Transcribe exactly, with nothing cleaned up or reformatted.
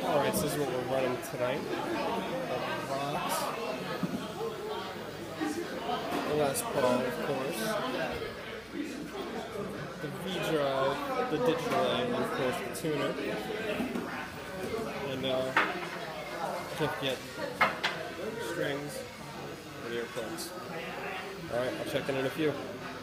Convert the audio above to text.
Alright, so this is what we're running tonight. The rocks. The Les Paul, of course. The V-Drive, the digital A, and of course the tuner. And uh, can't forget strings and earplugs. Alright, I'll check in in a few.